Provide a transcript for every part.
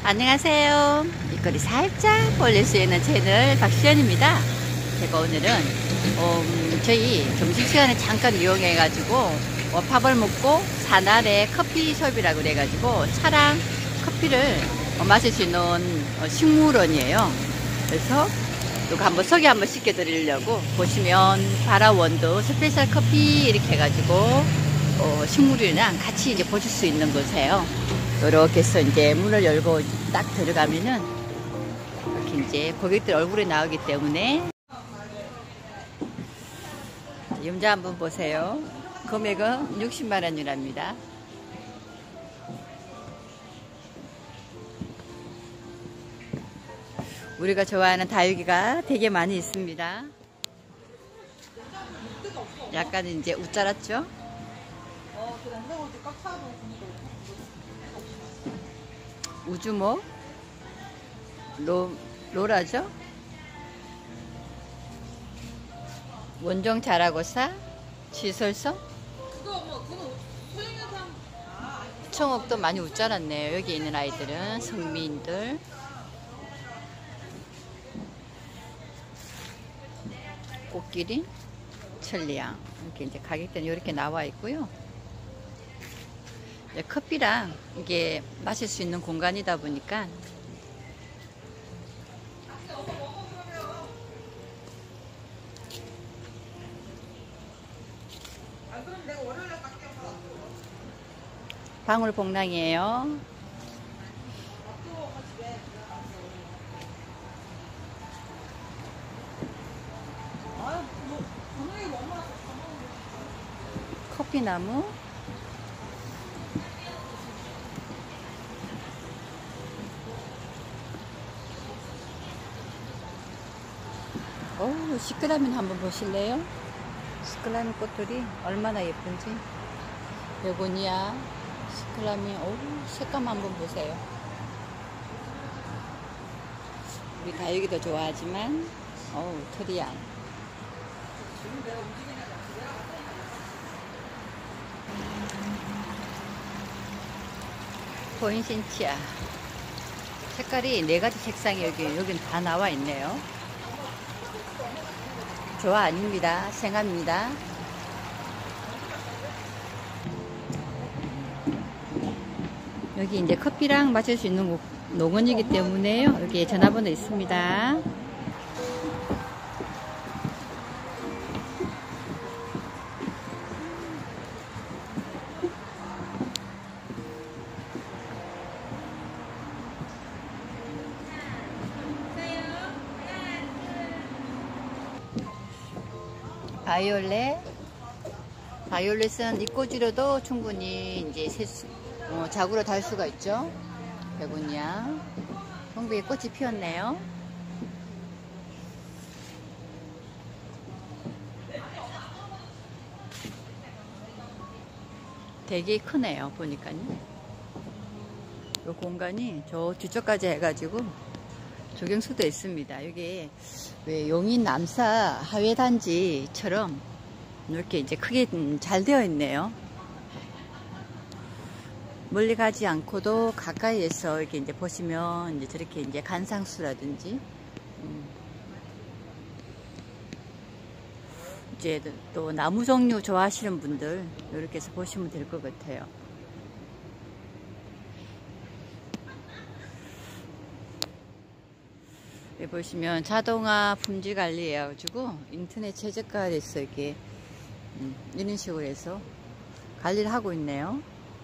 안녕하세요. 입꼬리 살짝 벌릴 수 있는 채널 박시연입니다. 제가 오늘은 저희 점심시간에 잠깐 이용해가지고 팝을 먹고 산아래 커피숍이라고 그래가지고 차랑 커피를 마실 수 있는 식물원이에요. 그래서 이거 한번 소개 한번 시켜드리려고 보시면 바라원두 스페셜 커피 이렇게 해가지고 식물이랑 같이 이제 보실 수 있는 곳이에요. 이렇게 해서 이제 문을 열고 딱 들어가면은 이렇게 이제 고객들 얼굴이 나오기 때문에 염자 한번 보세요. 금액은 60만원 유랍니다. 우리가 좋아하는 다육이가 되게 많이 있습니다. 약간 이제 웃자랐죠? 우주목, 로라죠? 원종 자라고사, 지설성, 청옥도 많이 웃자랐네요. 여기 있는 아이들은 성미인들. 꽃기린, 천리향 이렇게 이제 가격대는 이렇게 나와 있고요. 커피랑 이게 마실 수 있는 공간이다 보니까 방울복랑이에요. 커피나무, 시크라민 한번 보실래요? 시크라민 꽃들이 얼마나 예쁜지. 베고니아, 시크라민, 색감 한번 보세요. 우리 다육이도 좋아하지만, 트리안. 포인신치아. 색깔이 4가지 색상이 여긴 다 나와 있네요. 조화 아닙니다. 생합니다. 여기 이제 커피랑 마실 수 있는 농원이기 때문에요. 여기 전화번호 있습니다. 바이올렛은 입꼬지로도 충분히 이제 자구로 달 수가 있죠. 베고니아, 홍백에 꽃이 피었네요. 되게 크네요. 보니까요. 이 공간이 저 뒤쪽까지 해가지고 조경수도 있습니다. 여기 왜 용인 남사 하회단지처럼 이렇게 이제 크게 잘 되어 있네요. 멀리 가지 않고도 가까이에서 이렇게 이제 보시면 이제 저렇게 이제 간상수라든지 이제 또 나무 종류 좋아하시는 분들 이렇게 해서 보시면 될 것 같아요. 여기 보시면 자동화 품질 관리 해가지고 인터넷 최저가에서 이렇게 이런 식으로 해서 관리를 하고 있네요.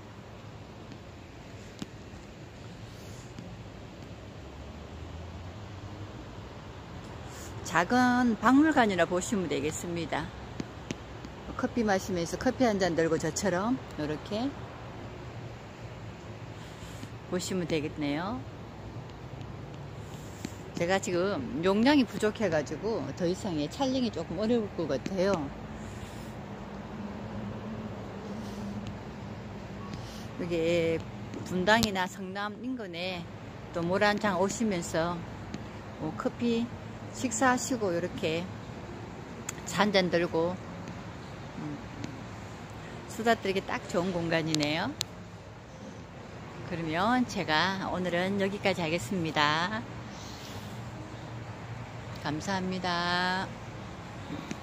작은 박물관이라 보시면 되겠습니다. 커피 마시면서 커피 한 잔 들고 저처럼 이렇게 보시면 되겠네요. 제가 지금 용량이 부족해 가지고 더 이상의 촬영이 조금 어려울 것 같아요. 여기 분당이나 성남 인근에 또 모란장 오시면서 커피 식사하시고 이렇게 차 한 잔 들고 수다 떨기 딱 좋은 공간이네요. 그러면 제가 오늘은 여기까지 하겠습니다. 감사합니다.